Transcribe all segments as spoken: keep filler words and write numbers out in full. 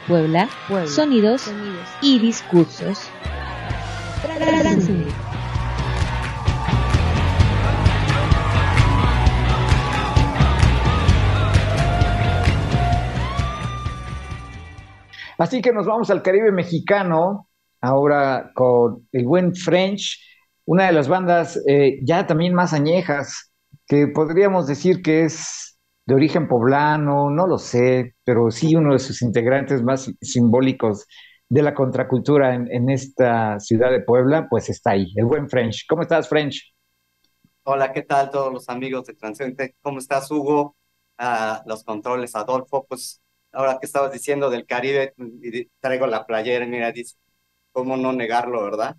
Puebla, Puebla, sonidos, sonidos y discursos. Transúndico. Así que nos vamos al Caribe mexicano, ahora con el buen French, una de las bandas eh, ya también más añejas, que podríamos decir que es de origen poblano, no lo sé, pero sí uno de sus integrantes más simbólicos de la contracultura en, en esta ciudad de Puebla, pues está ahí, el buen French. ¿Cómo estás, French? Hola, ¿qué tal todos los amigos de Transeúnte? ¿Cómo estás, Hugo? Ah, los controles, Adolfo. Pues ahora que estabas diciendo del Caribe, y di- traigo la playera, mira, dice, ¿cómo no negarlo, verdad?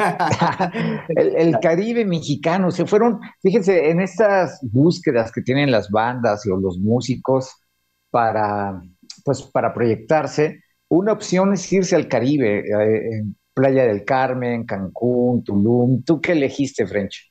El, el Caribe mexicano, se fueron, fíjense, en estas búsquedas que tienen las bandas o los músicos para, pues, para proyectarse, una opción es irse al Caribe, eh, en Playa del Carmen, Cancún, Tulum. ¿Tú qué elegiste, French?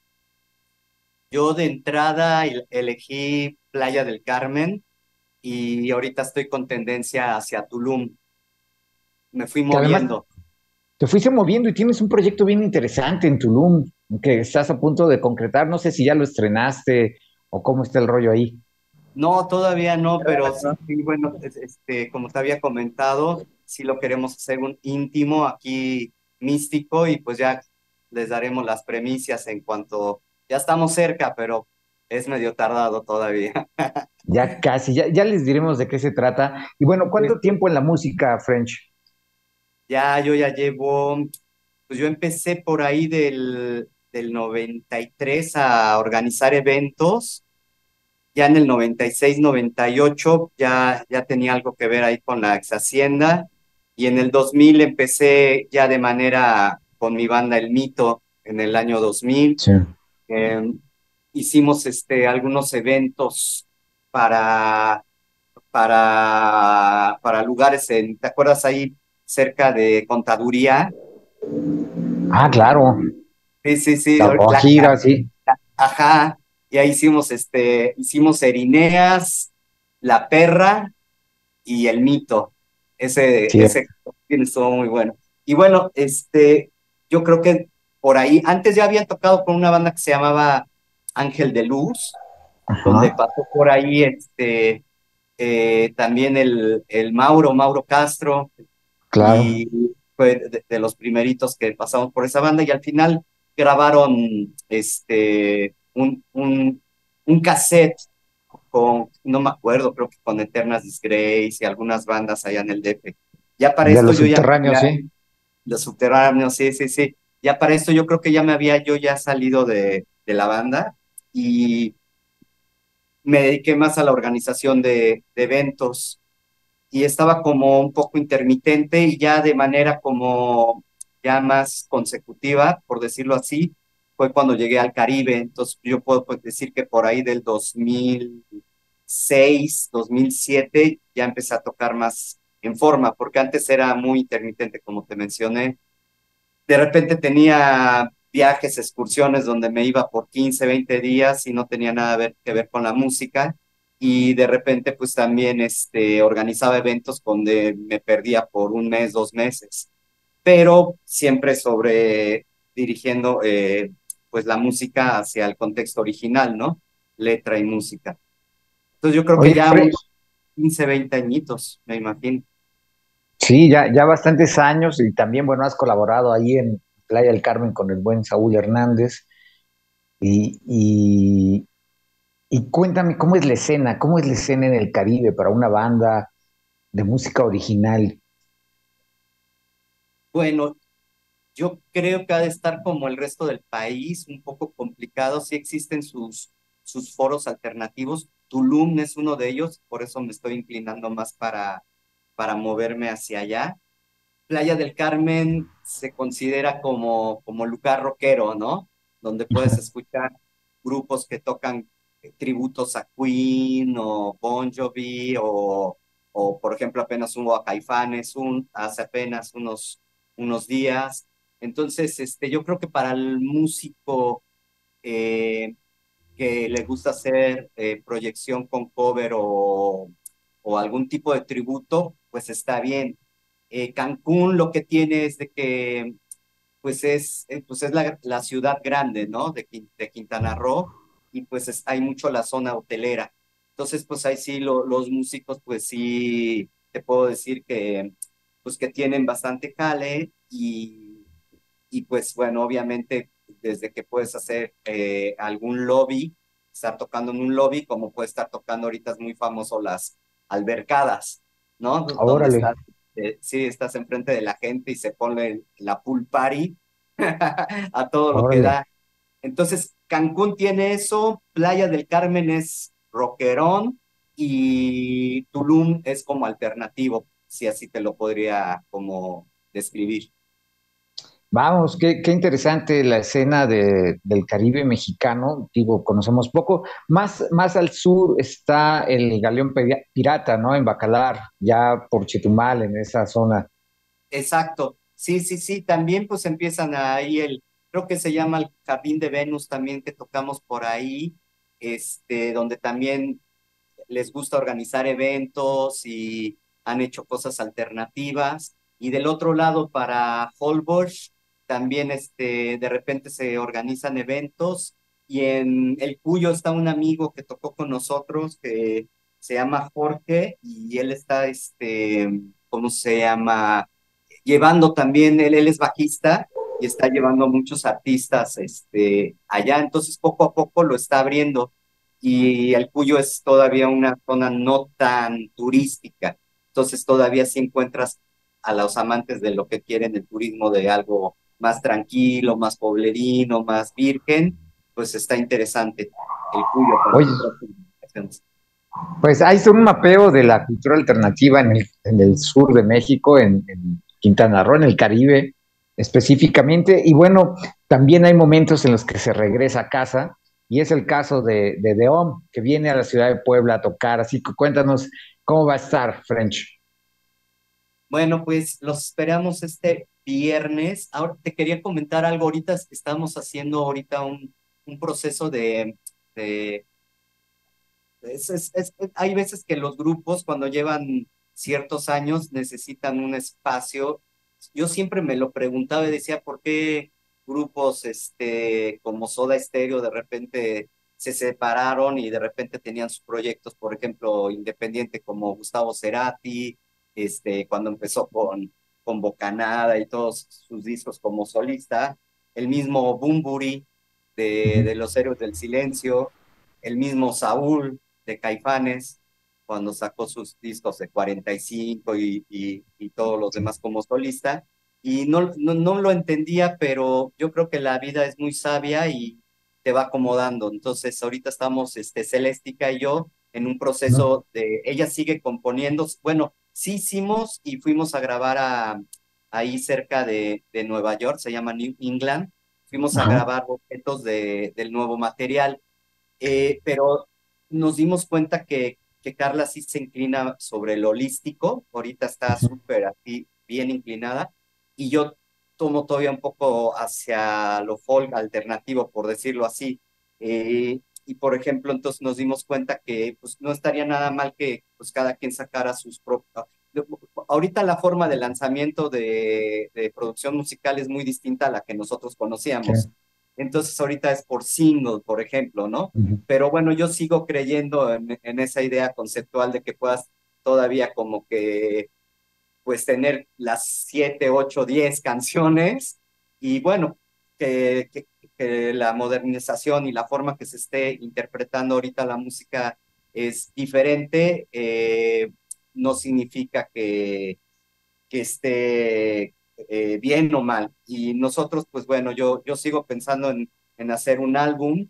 Yo de entrada el- elegí Playa del Carmen y ahorita estoy con tendencia hacia Tulum. Me fui Que además moviendo. te fuiste moviendo y tienes un proyecto bien interesante en Tulum, que estás a punto de concretar. No sé si ya lo estrenaste o cómo está el rollo ahí. No, todavía no, pero sí, sí, bueno, es- este, como te había comentado, sí lo queremos hacer un íntimo aquí místico y pues ya les daremos las premisas en cuanto ya estamos cerca, pero es medio tardado todavía. Ya casi, ya, ya les diremos de qué se trata. Y bueno, ¿cuánto Este, tiempo en la música, French? ya yo ya llevo, pues yo empecé por ahí del, del noventa y tres a organizar eventos. Ya en el noventa y seis, noventa y ocho ya, ya tenía algo que ver ahí con la ex Hacienda y en el dos mil empecé ya de manera con mi banda El Mito en el año dos mil. Sí. Eh, hicimos este, algunos eventos para, para, para lugares, en, ¿te acuerdas ahí cerca de Contaduría? Ah, claro. Sí, sí, sí, La la, Guajira, sí. ajá, y ahí hicimos, este, hicimos Erineas, La Perra y El Mito. Ese, Sí. ese estuvo muy bueno. Y bueno, este, yo creo que por ahí, antes ya habían tocado con una banda que se llamaba Ángel de Luz, donde Ajá, pasó por ahí este, eh, también el, el Mauro, Mauro Castro, claro. y fue de, de los primeritos que pasamos por esa banda, y al final grabaron este, un, un, un cassette con, no me acuerdo, creo que con Eternas Disgrace y algunas bandas allá en el D F. Ya para De esto los yo ya, subterráneos, ya sí. los subterráneos, sí, sí, sí. Ya para esto yo creo que ya me había yo ya salido de, de la banda y me dediqué más a la organización de, de eventos y estaba como un poco intermitente y ya de manera como ya más consecutiva, por decirlo así, fue cuando llegué al Caribe. Entonces yo puedo pues, decir que por ahí del dos mil seis, dos mil siete ya empecé a tocar más en forma, porque antes era muy intermitente, como te mencioné. De repente tenía viajes, excursiones donde me iba por quince, veinte días y no tenía nada ver- que ver con la música. Y de repente, pues también este, organizaba eventos donde me perdía por un mes, dos meses, pero siempre sobre dirigiendo eh, pues la música hacia el contexto original, ¿no? Letra y música. Entonces yo creo que Oye, ya French, unos quince, veinte añitos, me imagino. sí, ya, ya bastantes años y también, bueno, has colaborado ahí en Playa del Carmen con el buen Saúl Hernández. Y, y, y cuéntame, ¿cómo es la escena? ¿Cómo es la escena en el Caribe para una banda de música original? Bueno, yo creo que ha de estar como el resto del país, un poco complicado. Sí existen sus, sus foros alternativos. Tulum es uno de ellos, por eso me estoy inclinando más para, para moverme hacia allá. Playa del Carmen se considera como, como lugar rockero, ¿no? Donde puedes escuchar grupos que tocan tributos a Queen o Bon Jovi o, o por ejemplo, apenas hubo a Caifanes un, hace apenas unos, unos días. Entonces, este, yo creo que para el músico eh, que le gusta hacer eh, proyección con cover o, o algún tipo de tributo, pues está bien. Eh, Cancún lo que tiene es de que pues es, eh, pues es la, la ciudad grande, ¿no? De, Quin- de Quintana Roo, y pues es- hay mucho la zona hotelera. Entonces, pues ahí sí lo- los músicos, pues sí, te puedo decir que, pues que tienen bastante jale y, y pues bueno, obviamente desde que puedes hacer eh, algún lobby, estar tocando en un lobby, como puede estar tocando ahorita es muy famoso las albercadas, ¿no? Donde Órale, estás, eh, sí, estás enfrente de la gente y se pone la pool party a todo lo que órale. da. Entonces, Cancún tiene eso, Playa del Carmen es rockerón y Tulum es como alternativo, si así te lo podría como describir. Vamos, qué, qué interesante la escena de- del Caribe mexicano. Digo, conocemos poco. Más, más al sur está el Galeón Pira- Pirata, ¿no? En Bacalar, ya por Chetumal, en esa zona. Exacto, sí, sí, sí, también pues empiezan ahí el, creo que se llama el Jardín de Venus también que tocamos por ahí, este, donde también les gusta organizar eventos y han hecho cosas alternativas. Y del otro lado, para Holbox, también este, de repente se organizan eventos. Y en el Cuyo está un amigo que tocó con nosotros que se llama Jorge y él está, este, ¿cómo se llama? Llevando también, él, él es bajista y está llevando muchos artistas este, allá. Entonces, poco a poco lo está abriendo y el Cuyo es todavía una zona no tan turística. Entonces todavía sí encuentras a los amantes de lo que quieren el turismo de algo más tranquilo, más poblerino, más virgen, pues está interesante el Cuyo para Oye, próximas vacaciones. pues hay un mapeo de la cultura alternativa en el, en el sur de México, en, en Quintana Roo, en el Caribe específicamente. Y bueno, también hay momentos en los que se regresa a casa, y es el caso de, de Deom, que viene a la ciudad de Puebla a tocar. Así que cuéntanos cómo va a estar, French. Bueno, pues los esperamos este viernes. Ahora te quería comentar algo. Ahorita estamos haciendo ahorita un, un proceso de, de Es, es- es- hay veces que los grupos cuando llevan ciertos años necesitan un espacio. Yo siempre me lo preguntaba y decía, ¿por qué grupos este, como Soda Stereo de repente se separaron y de repente tenían sus proyectos, por ejemplo, independiente como Gustavo Cerati, este, cuando empezó con, con Bocanada y todos sus discos como solista, el mismo Bunbury de, de Los Héroes del Silencio, el mismo Saúl de Caifanes, cuando sacó sus discos de cuarenta y, cinco y, y, y todos los demás como solista. Y no, no, no lo entendía, pero yo creo que la vida es muy sabia y te va acomodando. Entonces, ahorita estamos, este, Celéstica y yo, en un Ujú. proceso de, ella sigue componiendo, bueno, sí hicimos y fuimos a grabar a, ahí cerca de, de Nueva York, se llama New England, fuimos a Ajá. grabar objetos de, del nuevo material, eh, pero nos dimos cuenta que, que Carla sí se inclina sobre lo holístico, ahorita está Ujú. súper así, bien inclinada, y yo tomo todavía un poco hacia lo folk alternativo, por decirlo así. Eh, y por ejemplo, entonces nos dimos cuenta que pues, no estaría nada mal que pues, cada quien sacara sus propios... Ahorita la forma de lanzamiento de, de producción musical es muy distinta a la que nosotros Sí. conocíamos. Entonces ahorita es por single, por ejemplo, ¿no? Ujú. Pero bueno, yo sigo creyendo en, en esa idea conceptual de que puedas todavía como que pues tener las siete, ocho, diez canciones y bueno, que, que, que la modernización y la forma que se esté interpretando ahorita la música es diferente, eh, no significa que, que esté eh, bien o mal. Y nosotros, pues bueno, yo, yo sigo pensando en, en hacer un álbum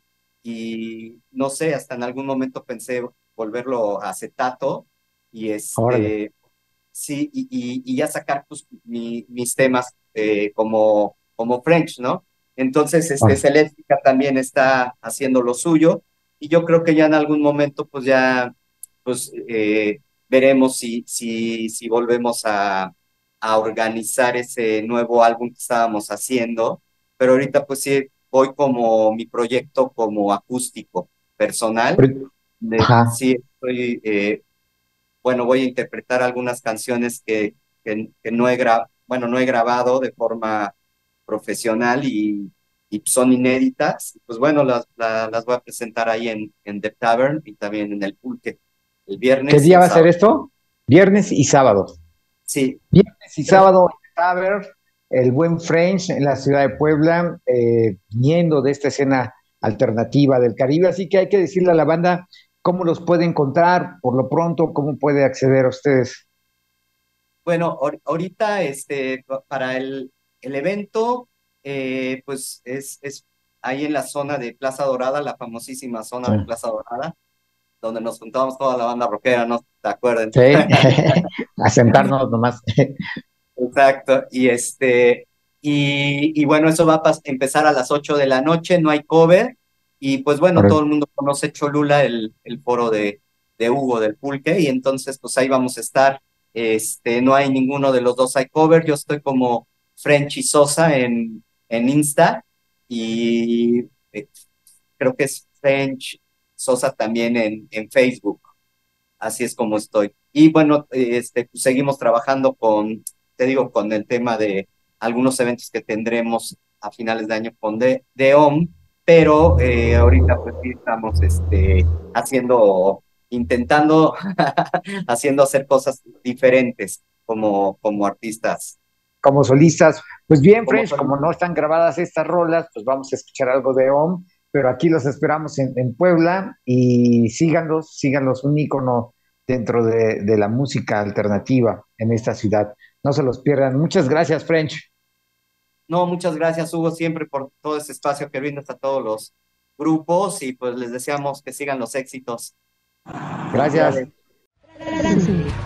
y no sé, hasta en algún momento pensé volverlo a acetato y Órale. este, sí, y, y, y ya sacar pues, mi, mis temas eh, como, como French, ¿no? Entonces, este, Ah, Celestica también está haciendo lo suyo y yo creo que ya en algún momento, pues ya, pues eh, veremos si, si, si volvemos a, a organizar ese nuevo álbum que estábamos haciendo, pero ahorita pues sí, voy como mi proyecto como acústico personal, pero- de, ajá. sí, estoy, eh, bueno, voy a interpretar algunas canciones que que, que no he gra bueno, no he grabado de forma profesional y, y son inéditas. Pues bueno, las, la, las voy a presentar ahí en, en The Tavern y también en el Pulque, el ¿Qué viernes y día el va a ser sábado. esto? Viernes y sábado. Sí, Viernes y sábado en Taber, el buen French en la ciudad de Puebla, eh, viniendo de esta escena alternativa del Caribe. Así que hay que decirle a la banda cómo los puede encontrar, por lo pronto, cómo puede acceder a ustedes. bueno, ahor- ahorita este, pa- para el, el evento, eh, pues es, es ahí en la zona de Plaza Dorada, la famosísima zona Sí. de Plaza Dorada, donde nos juntábamos toda la banda rockera, ¿no? ¿Te acuerdan? Sí, a sentarnos nomás. Exacto, y este, y, y bueno, eso va a pas- empezar a las ocho de la noche, no hay cover, y pues bueno, todo el mundo conoce Cholula, el, el foro de, de Hugo del Pulque, y entonces pues ahí vamos a estar, este, no hay ninguno de los dos hay cover, yo estoy como Frenchy Sosa en, en Insta, y eh, creo que es French Sosa también en, en Facebook. Así es como estoy. Y bueno, eh, este, pues, seguimos trabajando con, te digo, con el tema de algunos eventos que tendremos a finales de año con de, de O M, pero eh, ahorita pues sí estamos este, haciendo, intentando, haciendo hacer cosas diferentes como, como artistas. Como solistas. Pues bien, Como French, como no solistas. están grabadas estas rolas, pues vamos a escuchar algo de O M, pero aquí los esperamos en, en Puebla y síganlos, síganlos, un ícono dentro de, de la música alternativa en esta ciudad. No se los pierdan. Muchas gracias, French. No, muchas gracias, Hugo, siempre por todo ese espacio que brindas a todos los grupos y pues les deseamos que sigan los éxitos. Gracias. Felicidades.